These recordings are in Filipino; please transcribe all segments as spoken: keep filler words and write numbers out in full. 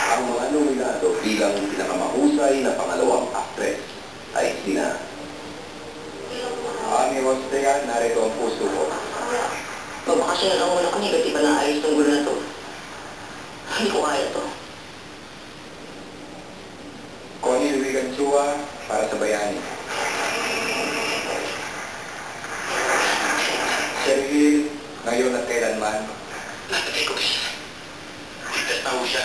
Ang mga nominado bilang pinakamahusay na pangalawang actress ay sina Ami Ortega. Narito ang puso ko. Magbakasyon na lang muna kami, ba't di ba naayos ng gulo na to? Hindi ko kaya to. Connie Luigan Chua para sa Bayani. Sergil, ngayon at kailanman. Napatay ko ba siya? Ligtas na ho siya.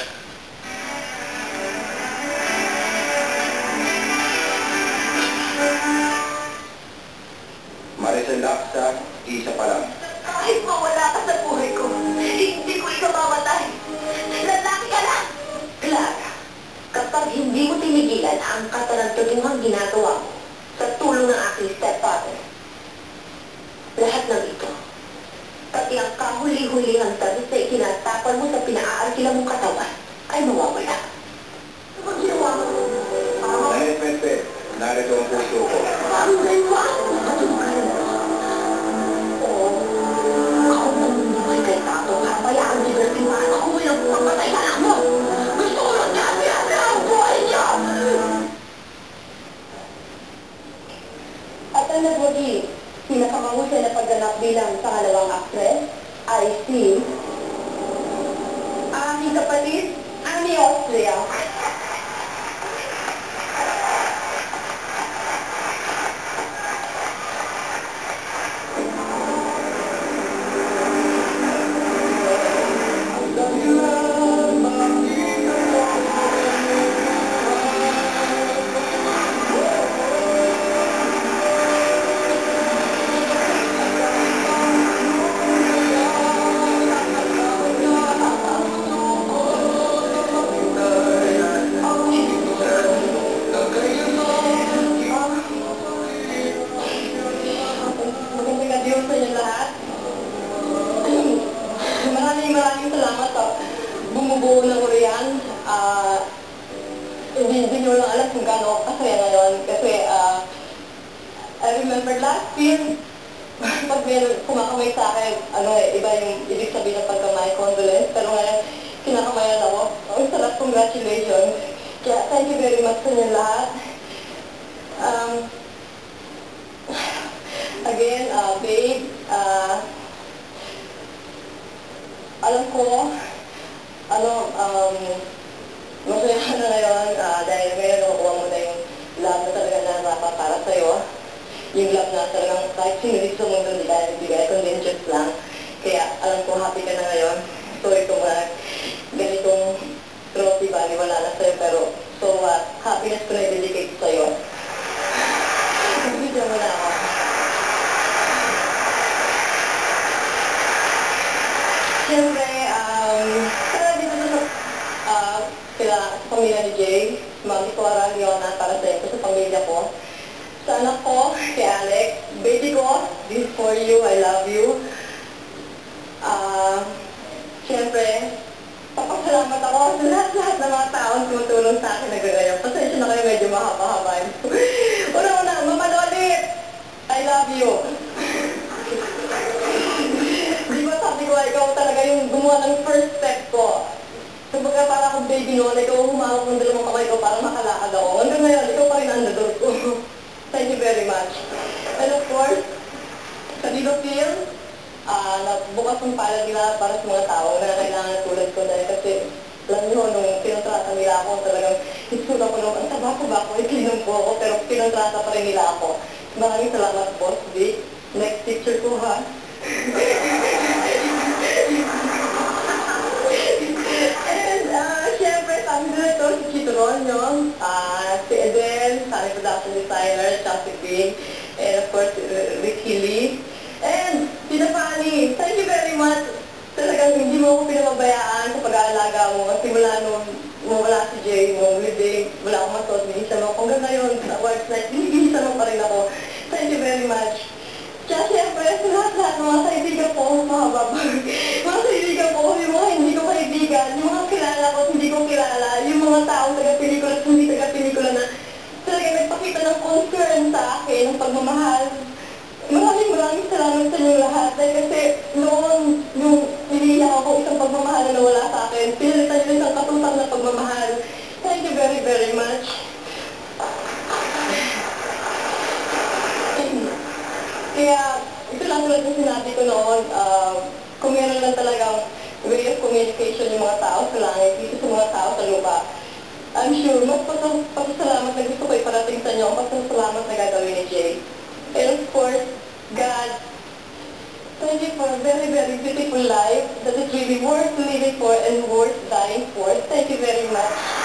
Maricel Laksa, isa pa lang. Kahit mawala ka sa buhay ko, hindi ko ikaw mamatay. Lalaki ka lang! Clara, kapag hindi mo tinigilan ang katarantudungang ginagawa mo sa tulong ng aking stepfather, lahat ng ito, pati ang kahuli-hulihang tabi sa ikinatapan mo sa pinaaarkila mong katawan, ay mawawala. Ano bang ginawa mo? Dahil Pepe, narito ang puso ko. Ano na iwan? Oo. Ako naniniway kay Tato, hayaan niyo na tiwaan ako walang pamatay na lang mo. Gusto ko lang dami-dami ang buhay niyo! At ang nagwagi, pinakamahusay na pagganap bilang pangalawang actress ay si aming kapatid, Ami Austria. Magandang gabi sa inyo lahat. Maraming maraming salamat sa bumubuo ng Urian. Ah, hindi, hindi nyo lang alam kung gaano ako kasaya ngayon. Kasi ah, I remember last year, pag may kumakamay sa akin, ano eh, iba yung ibig sabihin ng pagkamay, condolence. Pero ngayon, kinakamayan ako. Ang sarap, congratulations. Kaya thank you very much sa inyo lahat. Um, Again, uh, babe, uh, alam ko, ano, um, masaya ka na ngayon uh, dahil ngayon nakukuha mo na yung love na talaga narapa para sa'yo. Yung love na talagang kahit sinulit sa mundo, hindi kaya bibigay, conventions lang. Kaya alam ko, happy ka na ngayon. Sorry kung uh, ganitong trophy ba, wala na sa'yo, pero so uh, happiness ko na i-dedicate sa'yo. Video mo na ako. Siyempre, um, para dito sa, uh, sila, sa pamilya ni Jay, Mami Cora, Leona, para sa ito, sa pamilya ko. Sa anak ko, kay Alex, baby ko, this is for you, I love you. Uh, siyempre, papasalamat ako sa lahat-lahat ng mga taong tumutulong sa akin na gagaya. Pasensya na kayo, medyo mahaba-haba. Una-una, Mama Lolit, I love you. Sabi ko, ikaw talaga yung gumawa ng first step ko. Kumbaga para akong baby noon, ikaw humawak ng dalawang kamay ko para makalakad ako. Hanggang ngayon, ikaw pa rin ang nador ko. Thank you very much. And of course, sa Diva Film, uh, nabukas ng palad nila para sa mga tao na kailangan tulad ko dahil kasi alam nyo, nung pinontrata nila ako, talagang hitsura ko nung, ang taba ko ba ako, ikinom ko ako, pero pinontrata pa rin nila ako. Maraming salamat, Boss Vic. Next picture ko, ha? And, uh, syempre, sabi nila ito, si Chito Ronyo, uh, si Eden, sa production designer, Chelsea Queen, and of course, uh, Ricky Lee, and Tina Fanny. Thank you very much. Talagang hindi mo ako pinamabayaan sa pag-aalaga mo. Kasi mula nung wala si Jay, nung living, wala akong masot, binisa mo. Hanggang ngayon, sa work night, binibisa mo pa rin ako. Thank you very much. Kaya siyempre, sa lahat-lahat ng mga kaibigan ko, mga babag, mga kaibigan ko, yung mga hindi ko kaibigan, yung mga kilala ko, hindi ko kilala, yung mga taong taga-pelikula at hindi taga-pelikula na talagang nagpakita ng concern sa akin, ng pagmamahal. Maraming maraming salamat sa inyo lahat. Dahil kasi noon, yung iniiyak ako isang pagmamahal na nawala sa akin, pinalitan nyo isang katutang na pagmamahal. you very much. Kaya, ito lang tulad ng sinabi ko noon, uh, kung meron lang talagang way of communication yung mga tao sa langit, dito sa mga tao sa lupa, I'm sure, mas pasas pasasalamat na gusto ko iparating sa inyo, ang pasasalamat na gagawin ni Jay. And of course, God, thank you for a very, very beautiful life that is really worth living for and worth dying for. Thank you very much.